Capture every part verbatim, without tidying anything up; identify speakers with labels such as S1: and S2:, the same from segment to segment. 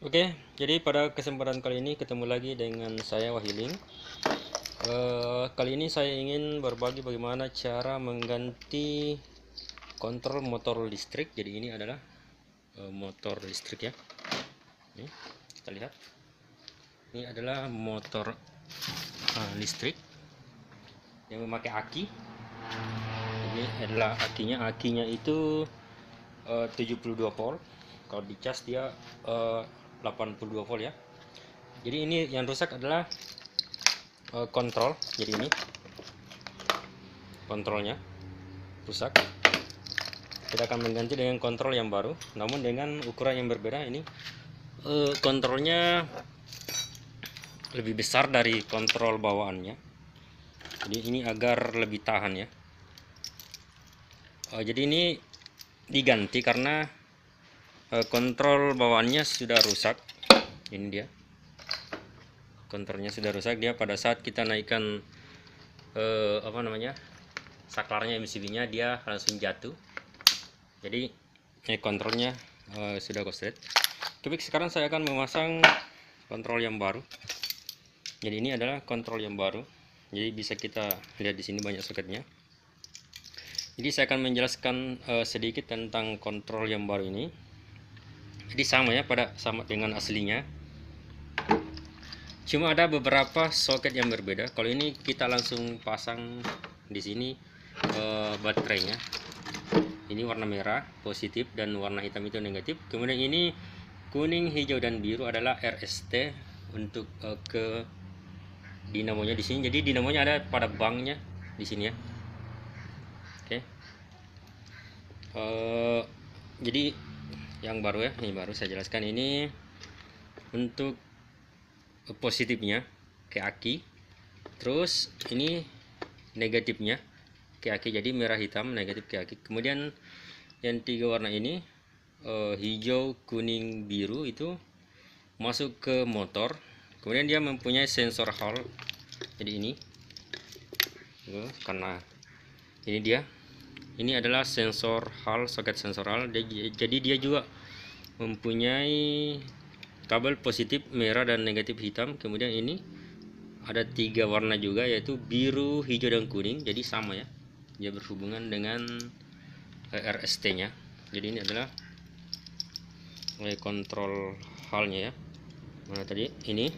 S1: Oke, jadi pada kesempatan kali ini ketemu lagi dengan saya Wahyuling. Uh, kali ini saya ingin berbagi bagaimana cara mengganti kontrol motor listrik. Jadi ini adalah uh, motor listrik ya. Ini kita lihat. Ini adalah motor uh, listrik yang memakai aki. Ini adalah akinya. Akinya itu uh, tujuh puluh dua volt. Kalau dicas dia uh, delapan puluh dua volt ya. Jadi ini yang rusak adalah uh, kontrol. Jadi ini kontrolnya rusak. Kita akan mengganti dengan kontrol yang baru, namun dengan ukuran yang berbeda. Ini uh, kontrolnya lebih besar dari kontrol bawaannya. Jadi ini agar lebih tahan ya. Uh, jadi ini diganti karena uh, kontrol bawaannya sudah rusak. Ini dia, kontrolnya sudah rusak. Dia pada saat kita naikkan eh, apa namanya saklarnya M C B-nya, dia langsung jatuh. Jadi eh, kontrolnya eh, sudah korslet. Tapi sekarang saya akan memasang kontrol yang baru. Jadi ini adalah kontrol yang baru. Jadi bisa kita lihat di sini banyak soketnya. Jadi saya akan menjelaskan eh, sedikit tentang kontrol yang baru ini. Jadi sama ya, pada sama dengan aslinya. Cuma ada beberapa soket yang berbeda. Kalau ini kita langsung pasang di sini eh, baterainya. Ini warna merah positif dan warna hitam itu negatif. Kemudian ini kuning, hijau dan biru adalah R S T untuk eh, ke dinamonya di sini. Jadi dinamonya ada pada banknya di sini ya. Oke. Eh, jadi yang baru ya, ini baru saya jelaskan. Ini untuk positifnya ke aki, terus ini negatifnya ke aki, jadi merah hitam negatif ke aki. Kemudian yang tiga warna ini eh, hijau, kuning, biru itu masuk ke motor. Kemudian dia mempunyai sensor Hall. Jadi ini oh, karena ini dia, ini adalah sensor Hall, soket sensor Hall. Jadi dia juga mempunyai kabel positif merah dan negatif hitam. Kemudian ini ada tiga warna juga, yaitu biru, hijau dan kuning. Jadi sama ya, dia berhubungan dengan R S T nya. Jadi ini adalah kontrol halnya ya. Mana tadi ini.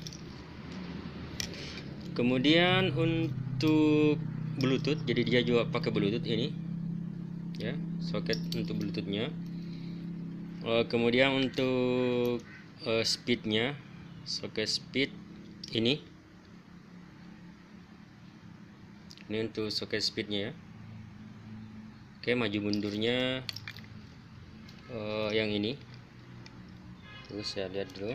S1: Kemudian untuk Bluetooth, jadi dia juga pakai Bluetooth ini ya, soket untuk Bluetoothnya. Kemudian untuk Uh, speednya, soket speed ini ini untuk soket speednya ya. Oke, maju mundurnya uh, yang ini. Terus saya lihat dulu.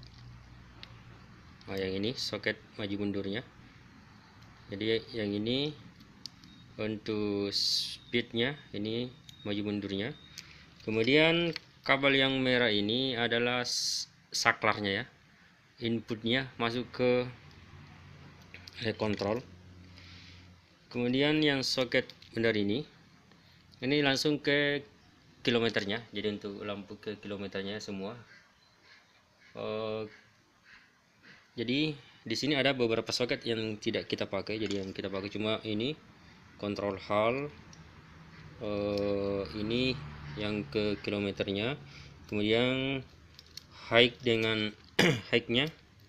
S1: Oh, yang ini soket maju mundurnya. Jadi yang ini untuk speednya, ini maju mundurnya. Kemudian kabel yang merah ini adalah saklarnya ya, inputnya masuk ke kontrol. Kemudian yang soket benar ini ini langsung ke kilometernya, jadi untuk lampu ke kilometernya semua. uh, jadi di sini ada beberapa soket yang tidak kita pakai, jadi yang kita pakai cuma ini kontrol hall, uh, ini yang ke kilometernya. Kemudian high dengan high-nya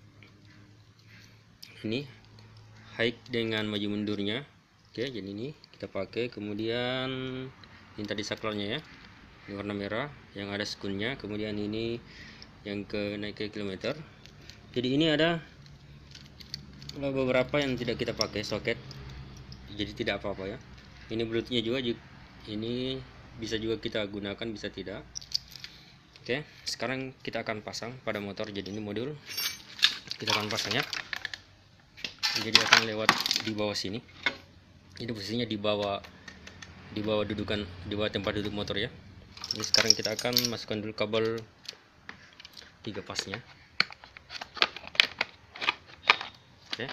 S1: ini, high dengan maju mundurnya. Oke, jadi ini kita pakai. Kemudian ini tadi saklarnya ya, ini warna merah yang ada skunnya. Kemudian ini yang ke naik ke kilometer. Jadi ini ada beberapa yang tidak kita pakai soket, jadi tidak apa-apa ya. Ini bluetoothnya juga, ini bisa juga kita gunakan, bisa tidak. Oke, sekarang kita akan pasang pada motor. Jadi ini modul kita akan pasangnya. Jadi akan lewat di bawah sini. Ini posisinya di bawah di bawah dudukan, di bawah tempat duduk motor ya. Ini sekarang kita akan masukkan dulu kabel tiga pasnya. Oke.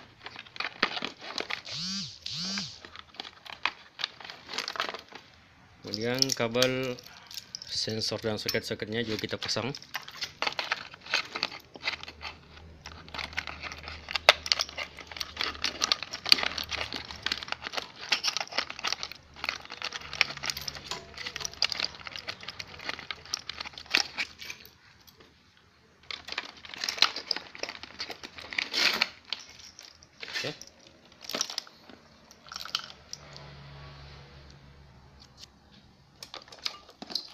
S1: Kemudian kabel sensor dan soket-soketnya juga kita pasang.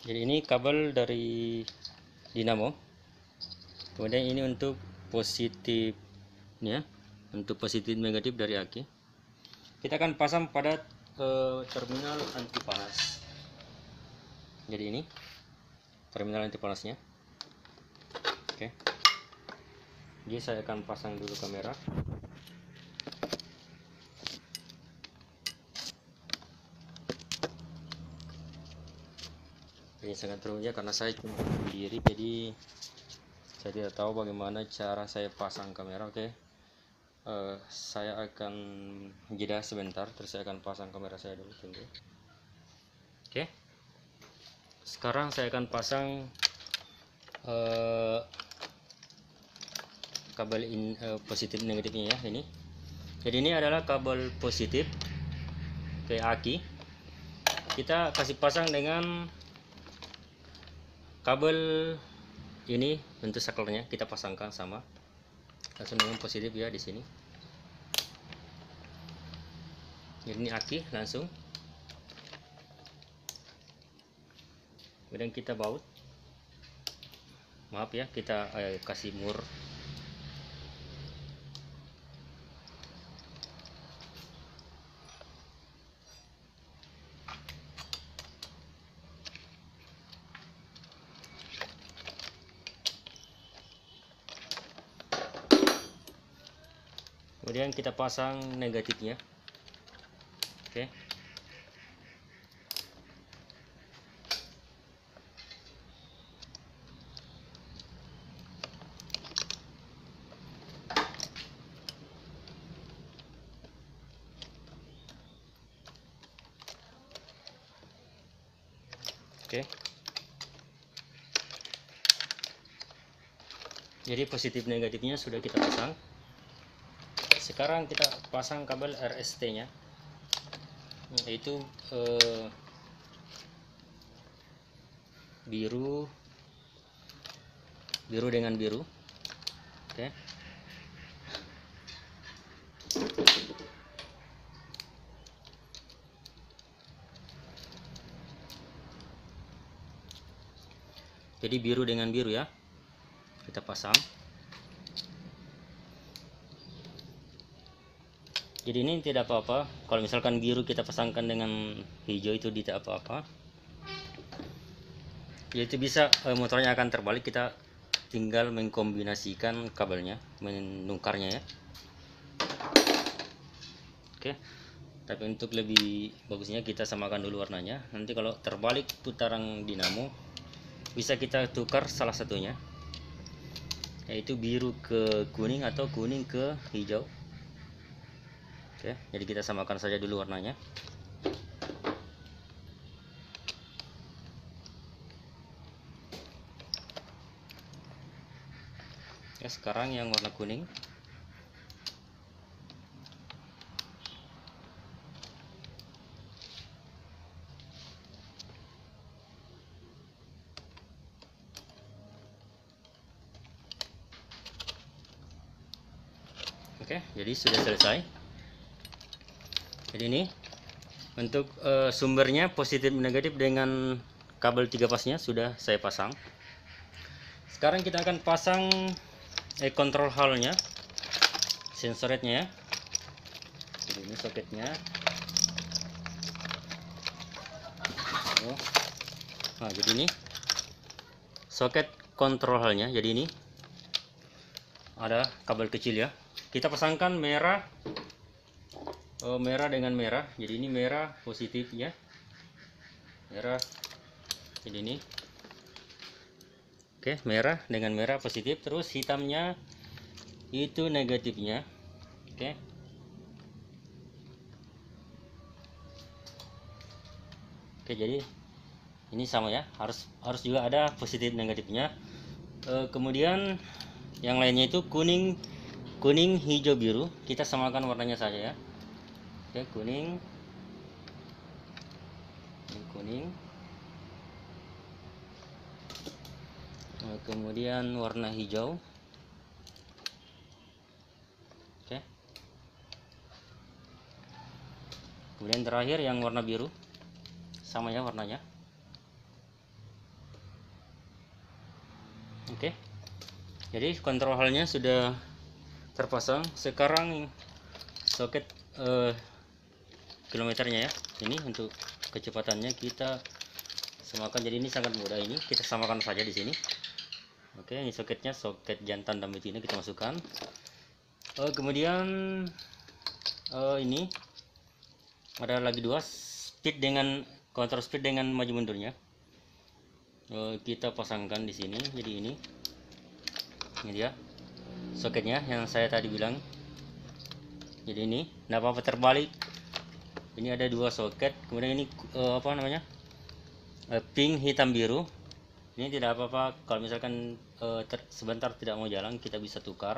S1: Jadi ini kabel dari dinamo, kemudian ini untuk positifnya, untuk positif negatif dari aki. Kita akan pasang pada eh, terminal anti panas. Jadi ini terminal anti panasnya. Oke, jadi saya akan pasang dulu kamera. Ini sangat rumit karena saya cuma sendiri, jadi saya tidak tahu bagaimana cara saya pasang kamera. Oke, uh, saya akan jeda sebentar, terus saya akan pasang kamera saya dulu. Tunggu. Oke, sekarang saya akan pasang uh, kabel in, uh, positif negatifnya ya. Ini jadi ini adalah kabel positif ke aki. Kita kasih pasang dengan kabel ini, bentuk saklarnya kita pasangkan sama langsung dengan positif ya di sini. Jadi ini aki langsung, kemudian kita baut, maaf ya, kita eh, kasih mur. Kemudian kita pasang negatifnya. Oke. Oke. Jadi positif negatifnya sudah kita pasang. Sekarang kita pasang kabel R S T-nya, yaitu eh, biru biru dengan biru. Oke. Jadi biru dengan biru ya, kita pasang. Jadi ini tidak apa-apa kalau misalkan biru kita pasangkan dengan hijau, itu tidak apa-apa. Yaitu bisa eh, motornya akan terbalik, kita tinggal mengkombinasikan kabelnya, menukarnya ya. Oke, tapi untuk lebih bagusnya kita samakan dulu warnanya. Nanti kalau terbalik putaran dinamo, bisa kita tukar salah satunya, yaitu biru ke kuning atau kuning ke hijau. Oke, jadi kita samakan saja dulu warnanya. Ya, sekarang yang warna kuning. Oke, jadi sudah selesai. Jadi ini untuk uh, sumbernya positif negatif dengan kabel tiga pasnya sudah saya pasang. Sekarang kita akan pasang eh, control hall-nya, sensoretnya ya. Jadi ini soketnya. Oh. Nah, jadi ini soket control hall-nya. Jadi ini ada kabel kecil ya. Kita pasangkan merah. Oh, merah dengan merah, jadi ini merah positif ya, merah. Jadi ini oke, merah dengan merah positif, terus hitamnya itu negatifnya. Oke, oke, jadi ini sama ya, harus harus juga ada positif negatifnya. E, kemudian yang lainnya itu kuning kuning hijau biru, kita samakan warnanya saja ya. Oke, kuning, ini kuning, nah, kemudian warna hijau. Oke, kemudian terakhir yang warna biru, sama ya warnanya. Oke, jadi kontrol halnya sudah terpasang. Sekarang soket eh, kilometernya ya, ini untuk kecepatannya kita samakan. Jadi ini sangat mudah, ini kita samakan saja di sini. Oke, ini soketnya, soket jantan dan betina kita masukkan. Uh, kemudian uh, ini ada lagi dua, speed dengan kontrol speed dengan maju mundurnya. Uh, kita pasangkan di sini. Jadi ini, ini dia soketnya yang saya tadi bilang. Jadi ini, tidak apa-apa terbalik. Ini ada dua soket. Kemudian ini uh, apa namanya? Uh, pink, hitam, biru. Ini tidak apa-apa kalau misalkan uh, ter sebentar tidak mau jalan, kita bisa tukar.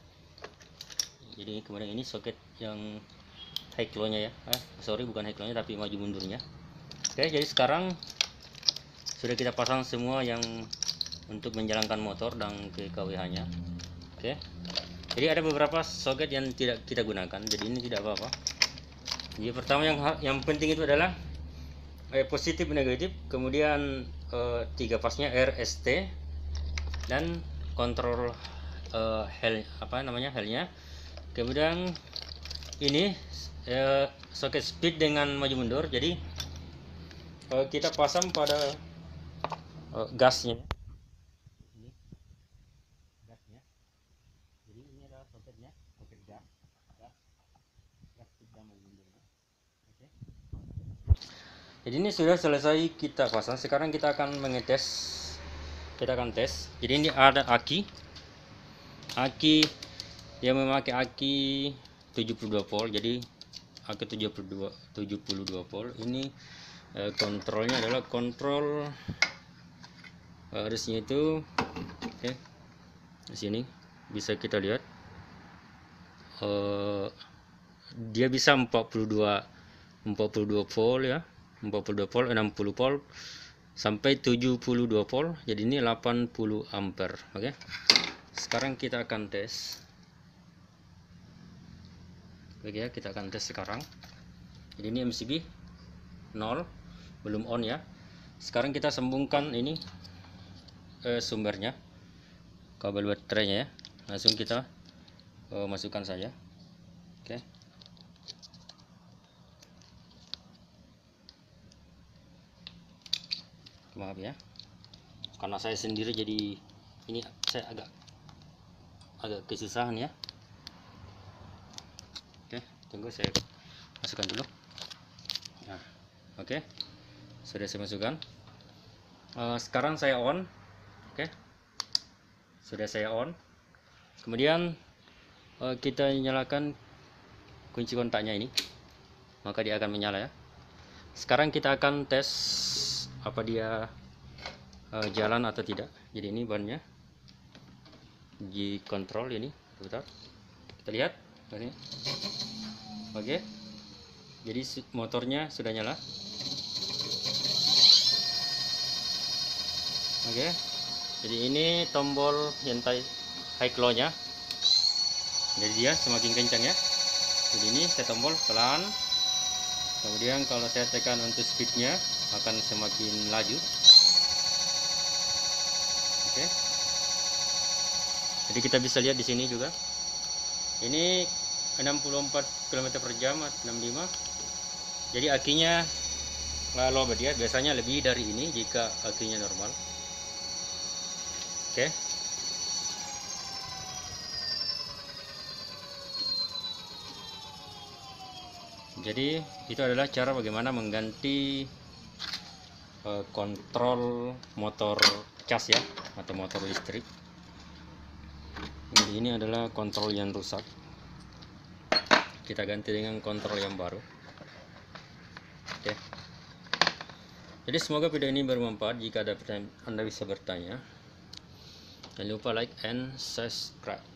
S1: Jadi kemudian ini soket yang high claw nya ya, eh, sorry bukan high claw nya tapi maju mundurnya. Oke, jadi sekarang sudah kita pasang semua yang untuk menjalankan motor dan ke K W H nya. Oke, jadi ada beberapa soket yang tidak kita gunakan, jadi ini tidak apa-apa. Jadi pertama yang yang penting itu adalah eh, positif negatif, kemudian eh, tiga pasnya R S T dan kontrol eh, hel apa namanya helnya. Kemudian ini eh, soket speed dengan maju mundur. Jadi eh, kita pasang pada eh, gasnya. Ini gasnya. Jadi ini adalah soketnya, soket gas, gas, gas speed dan maju mundur. Oke. Jadi ini sudah selesai kita pasang. Sekarang kita akan mengetes. Kita akan tes. Jadi ini ada aki, aki. Dia memakai aki tujuh puluh dua volt, jadi aki tujuh puluh dua volt. Ini eh, kontrolnya adalah kontrol eh, harusnya itu oke. Okay. Di sini bisa kita lihat eh, dia bisa empat puluh dua volt ya, empat puluh dua volt, enam puluh volt sampai tujuh puluh dua volt. Jadi ini delapan puluh ampere. Oke. Okay. Sekarang kita akan tes. Oke ya, kita akan tes sekarang. Jadi ini M C B nol, belum on ya. Sekarang kita sambungkan ini eh, sumbernya, kabel baterainya ya. Langsung kita eh, masukkan saja. Oke. Maaf ya, karena saya sendiri jadi ini saya agak agak kesusahan ya. Oke, tunggu saya masukkan dulu. Nah, oke, sudah saya masukkan. Uh, sekarang saya on. Oke, sudah saya on. Kemudian uh, kita nyalakan kunci kontaknya ini, maka dia akan menyala ya. Sekarang kita akan tes apa dia uh, jalan atau tidak. Jadi ini bannya di kontrol ini, bentar. Kita lihat. Oke. Oke. Jadi motornya sudah nyala. Oke. Jadi ini tombol yang high claw nya. Jadi dia semakin kencang ya. Jadi ini saya tombol pelan. Kemudian kalau saya tekan untuk speednya akan semakin laju. Oke. Jadi kita bisa lihat di sini juga. Ini enam puluh empat kilometer per jam, enam puluh lima. Jadi akinya nggak lowbat ya, biasanya lebih dari ini jika akinya normal. Oke. Jadi itu adalah cara bagaimana mengganti uh, kontrol motor cas ya, atau motor listrik. Jadi ini adalah kontrol yang rusak, kita ganti dengan kontrol yang baru. Oke. Jadi semoga video ini bermanfaat. Jika ada pertanyaan Anda bisa bertanya. Jangan lupa like and subscribe.